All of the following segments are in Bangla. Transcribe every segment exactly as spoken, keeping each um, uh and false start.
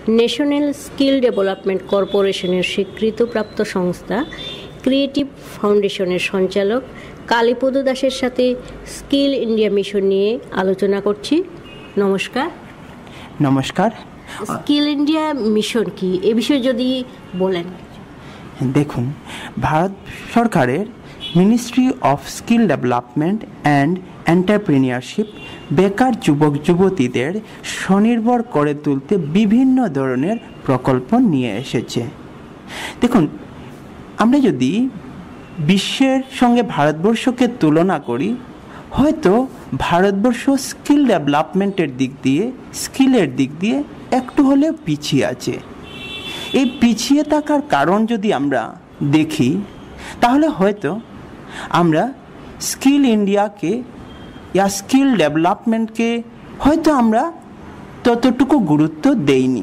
ন্যাশনাল স্কিল ডেভেলপমেন্ট কর্পোরেশনের স্বীকৃতিপ্রাপ্ত সংস্থা ক্রিয়েটিভ ফাউন্ডেশনের সঞ্চালক কালীপদ দাসের সাথে স্কিল ইন্ডিয়া মিশন নিয়ে আলোচনা করছি। নমস্কার। নমস্কার। স্কিল ইন্ডিয়া মিশন কি, এ বিষয়ে যদি বলেন। দেখুন, ভারত সরকারের ministry of skill development and entrepreneurship বেকার যুবক যুবতীদের স্বনির্ভর করে তুলতে বিভিন্ন ধরনের প্রকল্প নিয়ে এসেছে। দেখুন, আমরা যদি বিশ্বের সঙ্গে ভারতবর্ষকে তুলনা করি, হয়তো ভারতবর্ষ স্কিল ডেভেলপমেন্টের দিক দিয়ে স্কিলের দিক দিয়ে একটু হলেও পিছিয়ে আছে। এই পিছিয়ে থাকার কারণ যদি আমরা দেখি, তাহলে হয়তো আমরা স্কিল ইন্ডিয়াকে ইয়া স্কিল ডেভেলপমেন্টকে হয়তো আমরা ততটুকু গুরুত্ব দেইনি।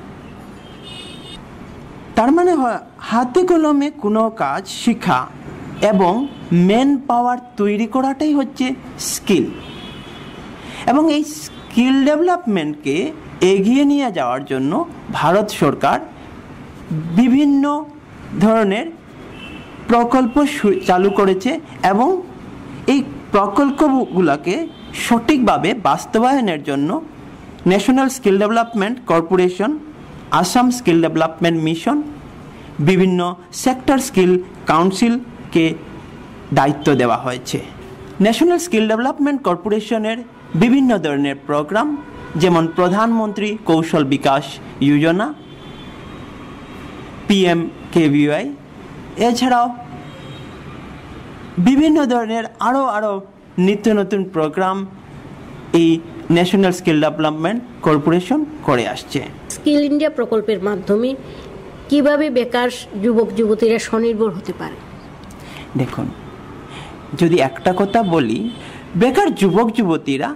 তার মানে হাতে কলমে কোনো কাজ শেখা এবং ম্যান পাওয়ার তৈরি করাটাই হচ্ছে স্কিল। এবং এই স্কিল ডেভেলপমেন্টকে এগিয়ে নিয়ে যাওয়ার জন্য ভারত সরকার বিভিন্ন ধরনের প্রকল্প চালু করেছে এবং এই প্রকল্পগুলোকে সঠিকভাবে বাস্তবায়নের জন্য national skill development corporation, Assam skill development mission, বিভিন্ন সেক্টর স্কিল কাউন্সিলকে দায়িত্ব দেওয়া হয়েছে। ন্যাশনাল স্কিল ডেভেলপমেন্ট কর্পোরেশনের বিভিন্ন ধরনের প্রোগ্রাম, যেমন প্রধানমন্ত্রী কৌশল বিকাশ যোজনা, পিএম কেভিওয়াই, এছাড়াও বিভিন্ন ধরনের আরও আরও নিত্য নতুন প্রোগ্রাম এই ন্যাশনাল স্কিল ডেভেলপমেন্ট কর্পোরেশন করে আসছে। স্কিল ইন্ডিয়া প্রকল্পের মাধ্যমে কিভাবে বেকার যুবক যুবতীরা স্বনির্ভর হতে পারে? দেখুন, যদি একটা কথা বলি, বেকার যুবক যুবতীরা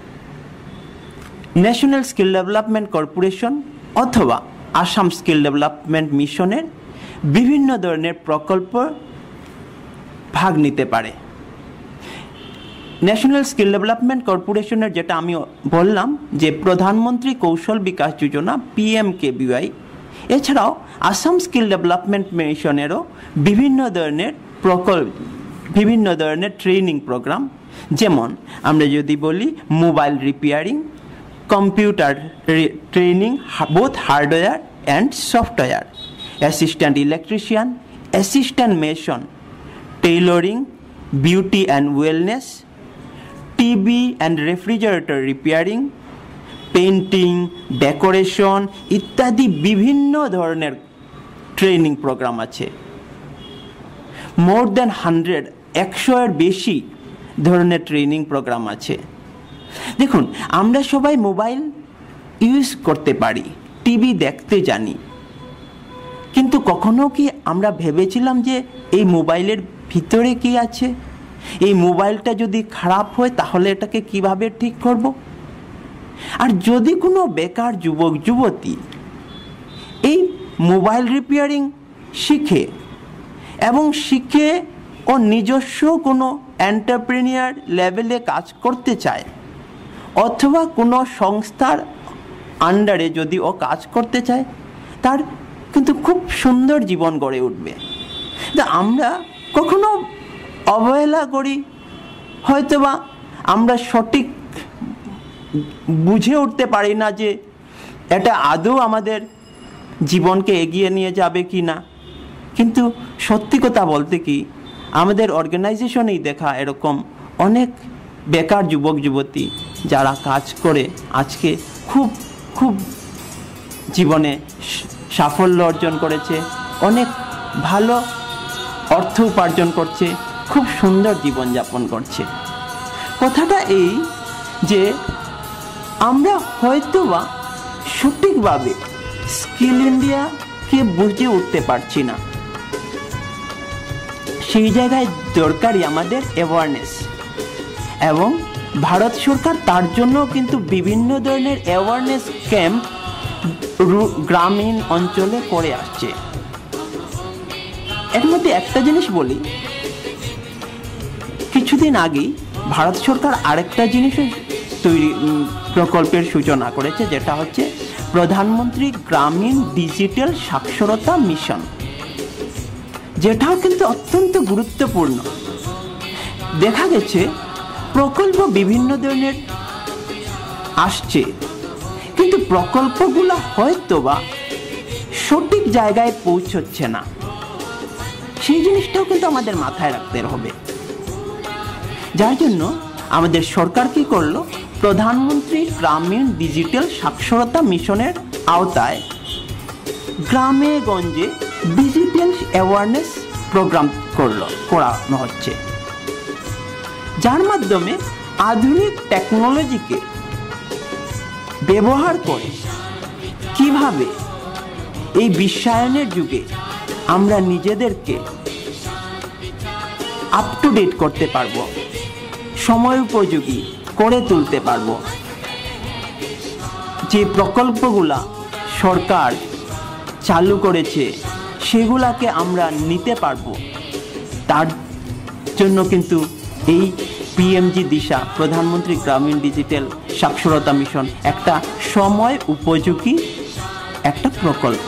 ন্যাশনাল স্কিল ডেভেলপমেন্ট কর্পোরেশন অথবা আসাম স্কিল ডেভেলপমেন্ট মিশনের বিভিন্ন ধরনের প্রকল্প ভাগ নিতে পারে। ন্যাশনাল স্কিল ডেভেলপমেন্ট কর্পোরেশনের যেটা আমি বললাম যে প্রধানমন্ত্রী কৌশল বিকাশ যোজনা পিএমকেভিওয়াই, এছাড়াও আসাম স্কিল ডেভেলপমেন্ট মিশনেরও বিভিন্ন ধরনের প্রকল্প, বিভিন্ন ধরনের ট্রেনিং প্রোগ্রাম, যেমন আমরা যদি বলি mobile repairing, computer training, both hardware and software, assistant electrician, assistant mason, tailoring, beauty and wellness, TV and refrigerator repairing, painting, decoration ইত্যাদি বিভিন্ন ধরনের ট্রেনিং প্রোগ্রাম আছে। মোর দ্যান হান্ড্রেড একশো এর বেশি ধরনের ট্রেনিং প্রোগ্রাম আছে। দেখুন, আমরা সবাই মোবাইল ইউজ করতে পারি, টিভি দেখতে জানি, কিন্তু কখনো কি আমরা ভেবেছিলাম যে এই মোবাইলের ভিতরে কি আছে? এই মোবাইলটা যদি খারাপ হয় তাহলে এটাকে কিভাবে ঠিক করব? আর যদি কোনো বেকার যুবক যুবতী এই মোবাইল রিপেয়ারিং শিখে এবং শিখে ও নিজস্ব কোনো এন্টারপ্রেনিয়ার লেভেলে কাজ করতে চায়, অথবা কোনো সংস্থার আন্ডারে যদি ও কাজ করতে চায়, তার কিন্তু খুব সুন্দর জীবন গড়ে উঠবে। তা আমরা কখনো অবহেলা করি, হয়তোবা আমরা সঠিক বুঝে উঠতে পারি না যে এটা আদৌ আমাদের জীবনকে এগিয়ে নিয়ে যাবে কি না। কিন্তু সত্যি কথা বলতে কি, আমাদের অর্গানাইজেশনেই দেখা এরকম অনেক বেকার যুবক যুবতী যারা কাজ করে আজকে খুব খুব জীবনে সাফল্য অর্জন করেছে, অনেক ভালো অর্থ উপার্জন করছে, খুব সুন্দর জীবনযাপন করছে। কথাটা এই যে আমরা হয়তোবা সঠিকভাবে স্কিল ইন্ডিয়াকে বুঝে উঠতে পারছি না। সেই জায়গায় দরকারই আমাদের অ্যাওয়ারনেস, এবং ভারত সরকার তার জন্য কিন্তু বিভিন্ন ধরনের অ্যাওয়ারনেস ক্যাম্প গ্রামীণ অঞ্চলে করে আসছে। এর মধ্যে একটা জিনিস বলি, কিছুদিন আগেই ভারত সরকার আরেকটা জিনিস তৈরি প্রকল্পের সূচনা করেছে, যেটা হচ্ছে প্রধানমন্ত্রী গ্রামীণ ডিজিটাল সাক্ষরতা মিশন, যেটাও কিন্তু অত্যন্ত গুরুত্বপূর্ণ। দেখা গেছে প্রকল্প বিভিন্ন ধরনের আসছে, কিন্তু প্রকল্পগুলো হয়তো বা সঠিক জায়গায় পৌঁছচ্ছে না। সেই জিনিসটাও কিন্তু আমাদের মাথায় রাখতে হবে। যার জন্য আমাদের সরকার কি করলো, প্রধানমন্ত্রী গ্রামীণ ডিজিটাল সাক্ষরতা মিশনের আওতায় গ্রামে গঞ্জে ডিজিটাল অ্যাওয়ারনেস প্রোগ্রাম করলো করানো হচ্ছে, যার মাধ্যমে আধুনিক টেকনোলজিকে ব্যবহার করে কিভাবে এই বিশ্বায়নের যুগে আমরা নিজেদেরকে আপ টু ডেট করতে পারবো, সময় উপযোগী করে তুলতে পারবো। যে প্রকল্পগুলা সরকার চালু করেছে সেগুলাকে আমরা নিতে পারবো, তার জন্য কিন্তু এই পিএমজি দিশা, প্রধানমন্ত্রী গ্রামীণ ডিজিটাল সাক্ষরতা মিশন একটা সময় উপযোগী একটা প্রকল্প।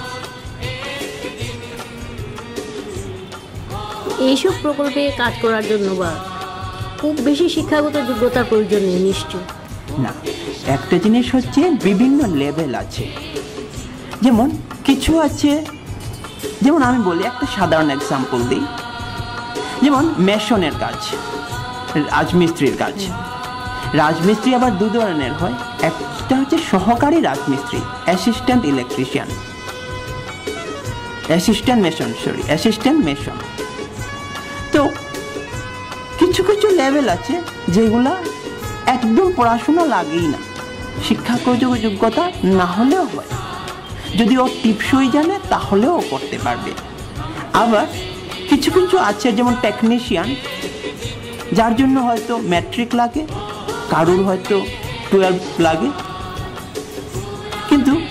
এইসব প্রকল্পে কাজ করার জন্য বা খুব বেশি শিক্ষাগত যোগ্যতার প্রয়োজন নেই নিশ্চয়? না, একটা জিনিস হচ্ছে বিভিন্ন লেভেল আছে। যেমন কিছু আছে, যেমন আমি বলি একটা সাধারণ এক্সাম্পল দিই, যেমন মেশনের কাজ, রাজমিস্ত্রির কাজ। রাজমিস্ত্রি আবার দু ধরনের হয়, একটা হচ্ছে সহকারী রাজমিস্ত্রি, assistant electrician, assistant mason sorry assistant mason. তো কিছু কিছু লেভেল আছে যেগুলা একদম পড়াশোনা লাগেই না, শিক্ষাগত যোগ্যতা না হলেও হয়, যদি ও টিপসই জানে তাহলেও করতে পারবে। আবার কিছু কিছু আছে যেমন টেকনিশিয়ান, যার জন্য হয়তো ম্যাট্রিক লাগে, কারুর হয়তো টুয়েলভ লাগে, কিন্তু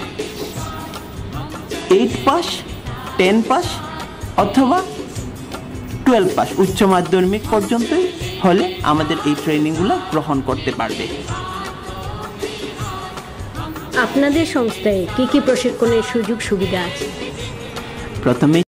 এইট পাস, টেন পাস অথবা টুয়েলভ পাস, উচ্চ মাধ্যমিক পর্যন্তই হলে আমাদের এই ট্রেনিংগুলো গ্রহণ করতে পারবে। আপনাদের সংস্থায় কি কি প্রশিক্ষণের সুযোগ সুবিধা আছে? প্রথমে